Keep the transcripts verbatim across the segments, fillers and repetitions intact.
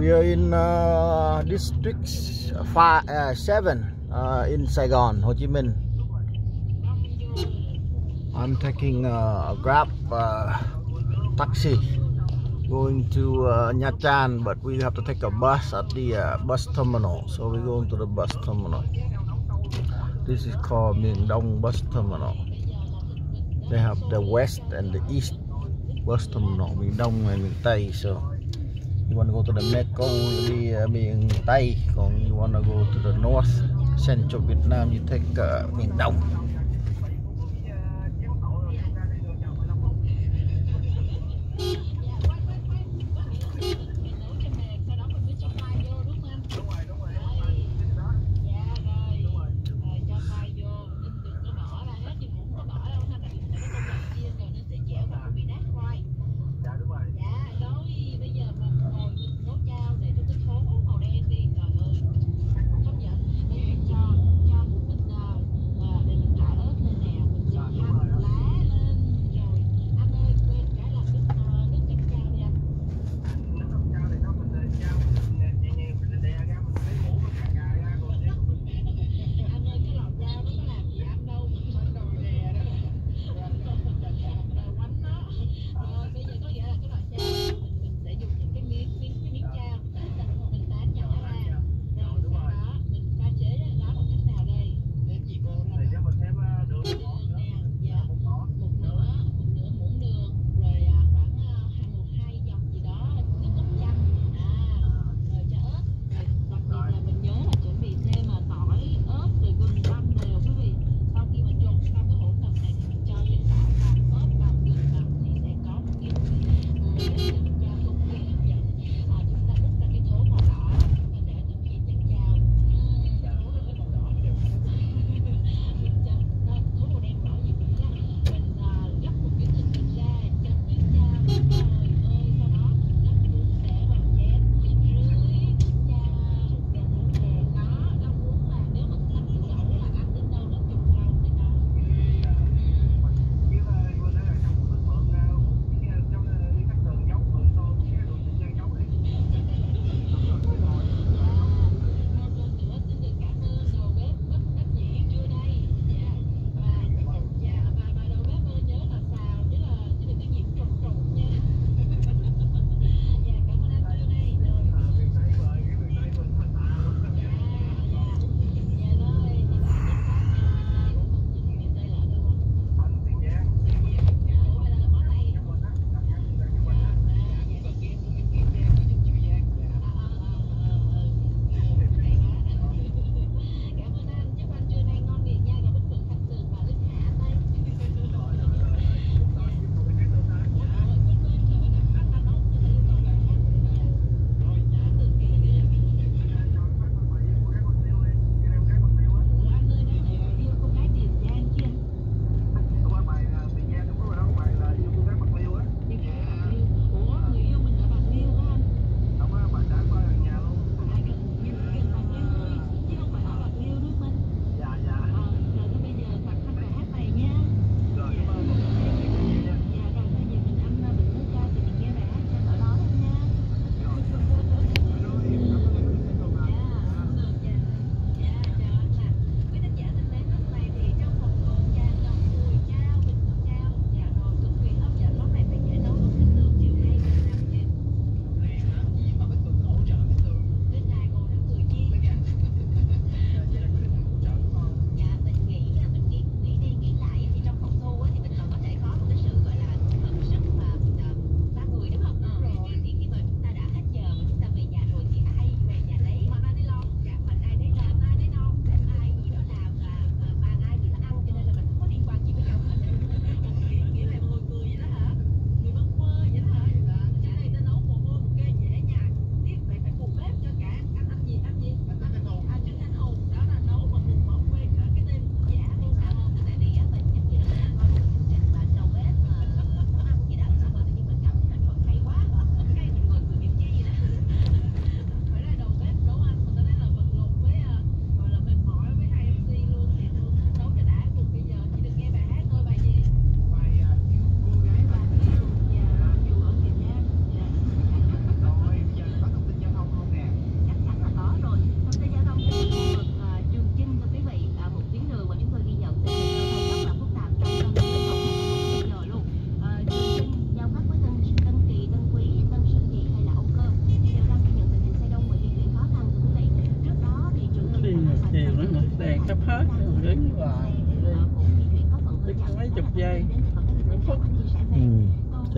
We are in uh, district five, uh, seven uh, in Saigon, Ho Chi Minh. I'm taking uh, a Grab uh, taxi going to uh, Nha Trang, but we have to take a bus at the uh, bus terminal. So we're going to the bus terminal. This is called Miền Đông bus terminal. They have the west and the east bus terminal, Miền Đông and Miền Tây. So you want to go to the Mekong, đi uh, miền Tây. Còn you want to go to the north central Vietnam, you take uh, miền Đông.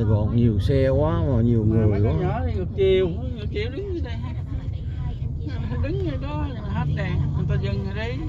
Gòn nhiều xe quá mà nhiều mà người mấy quá. con nhỏ đi ngược chiều, ngược chiều đứng như đây đứng như đó hết đèn, người ta dừng rồi đấy.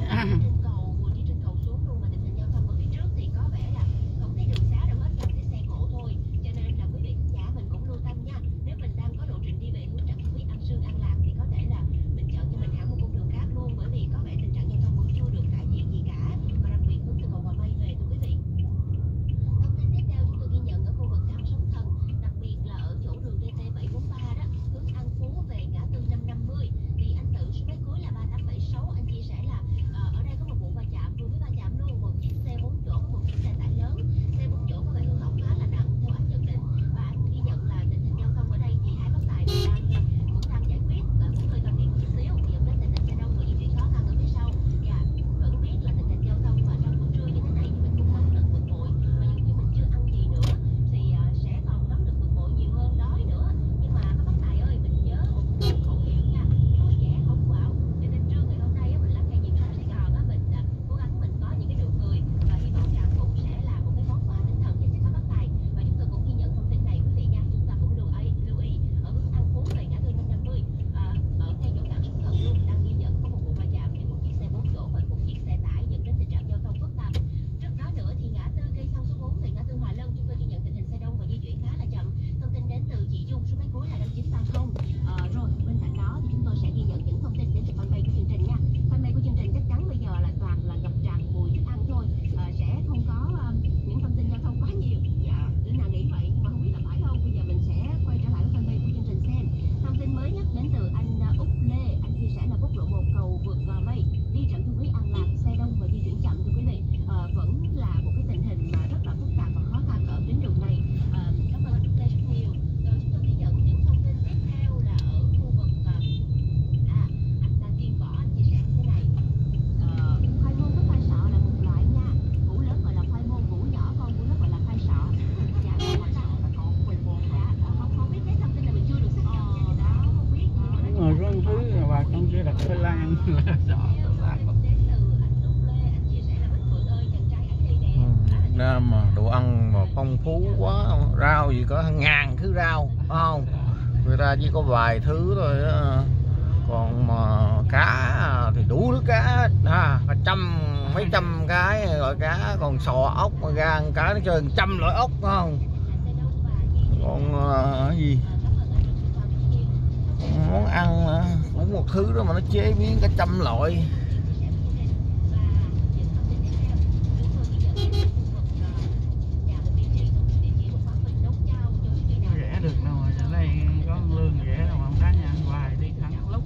Việt Nam mà đồ ăn mà phong phú quá, rau gì có hàng ngàn thứ rau, phải không? Người ta chỉ có vài thứ thôi đó. Còn mà cá thì đủ thứ cá ha, cả trăm mấy trăm cái loại cá, còn sò ốc mà gan cá nó chơi trăm loại ốc, phải không? Còn uh, gì món ăn cũng một thứ đó mà nó chế biến cả trăm loại. Rẻ được đâu mà ở đây có lương rẻ đâu mà không đáng nha, hoài đi thẳng lúc.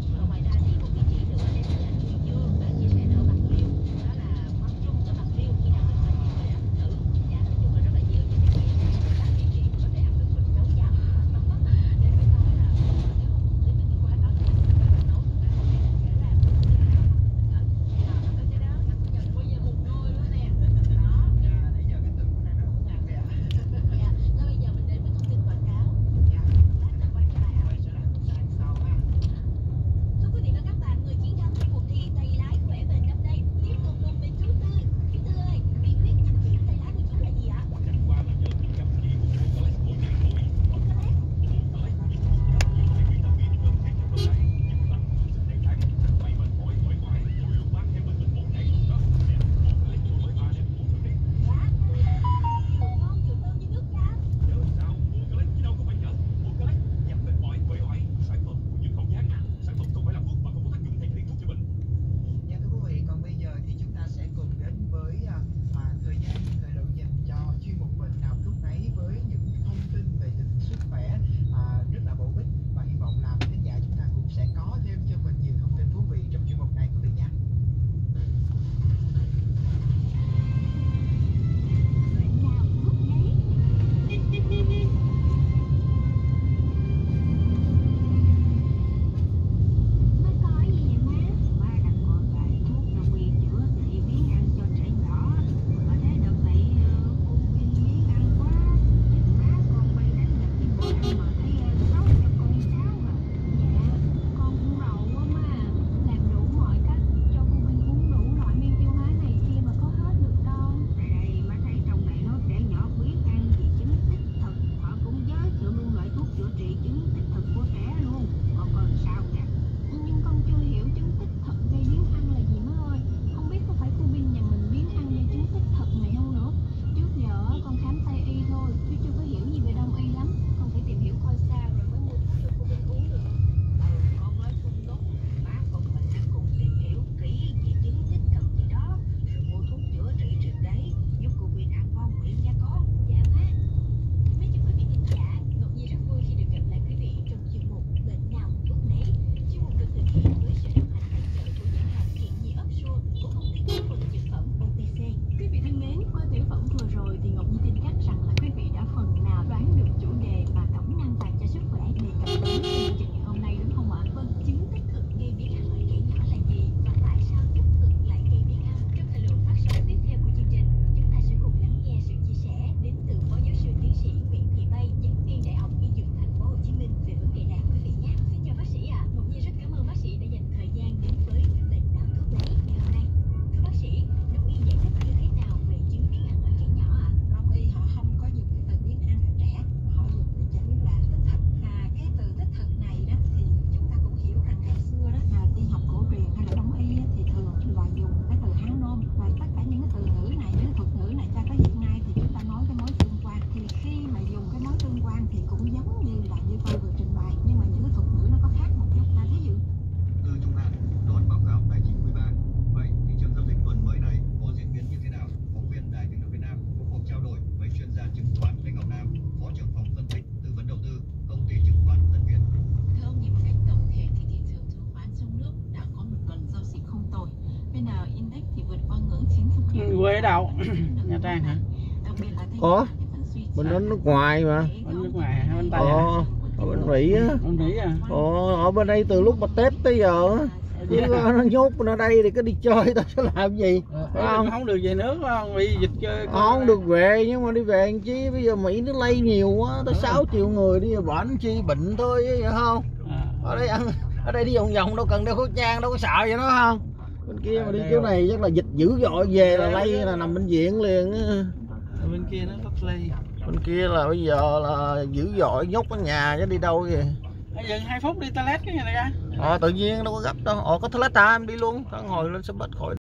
hôm nay đúng không ạ? Vâng, chứng tích cực gây biến ăn ở trẻ nhỏ là gì và tại sao tích cực lại gây biến ăn? Trong thời lượng phát sóng tiếp theo của chương trình, chúng ta sẽ cùng lắng nghe sự chia sẻ đến từ phó giáo sư tiến sĩ Nguyễn Thị Bay, giảng viên Đại học Y Dược Thành phố Hồ Chí Minh về vấn đề này quý vị nhé. Xin chào bác sĩ ạ. À. Một Nhi rất cảm ơn bác sĩ đã dành thời gian đến với bệnh đạo thuốc lá ngày hôm nay. Thưa bác sĩ, Đông y giải thích như thế nào về chứng biến ăn ở trẻ nhỏ ạ? À? Đông y họ không có dùng cái từ biến ăn ở trẻ, mà họ dùng cái chữ là tích thực. À, cái từ tích thực này đó thì chúng ta cũng hiểu rằng ngày xưa đó là y học cổ truyền hay là đông y á, thì thường là dùng cái từ hán nôm, và tất cả những cái từ ngữ này, những cái thuật ngữ này cho tới hiện nay thì chúng ta nói cái mối tương quan. Thì khi mà dùng cái mối tương quan thì cũng giống như là như tôi vừa trình bày, nhưng mà những cái thuật ngữ nó có khác một chút. Là thí dụ Từ Trung Hạn đón báo cáo tài chính quý ba. Vậy thị trường giao dịch tuần mới này có diễn biến như thế nào? Phóng viên Đài Tiếng nói Việt Nam có cuộc trao đổi với chuyên gia chứng khoán Lê Ngọc Nam, phó trưởng phòng phân tích tư vấn đầu tư công ty chứng khoán Tân Việt. Thưa ông, nhìn một cách tổng thể thì thị trường chứng khoán trong nước đã có một tuần giao dịch không tồi. Bên nào index thì vượt qua ngưỡng chín trăm điểm. Quê ở đâu? Nha Trang hả? Đặc biệt là Có. Bên đó nước ngoài mà. Bên nước ngoài hay bên Tây Ờ, hả? ở bên Mỹ á. Bên Mỹ à? Ờ, ở bên đây từ lúc mà Tết tới giờ á. Chứ nó nhốt bên ở đây thì cứ đi chơi tao sẽ làm gì, phải không? Không được về nước không? Bị dịch chơi. Không được về, nhưng mà đi về làm chi, bây giờ Mỹ nó lây nhiều quá, tới sáu triệu người đi bệnh chi bệnh thôi vậy không? Ở đây ăn, ở đây đi vòng vòng đâu cần đeo khẩu trang, đâu có sợ vậy nó không? Bên kia mà đi chỗ này chắc là dịch dữ dội, về là lây là nằm bệnh viện liền á. Bên kia nó rất lây. Bên kia là bây giờ là dữ dội, nhốt ở nhà chứ đi đâu kìa. Dừng hai phút đi toilet cái này ra. Ờ tự nhiên đâu có gấp đâu. Ờ có toilet time đi luôn, tao ngồi lên xe buýt khỏi.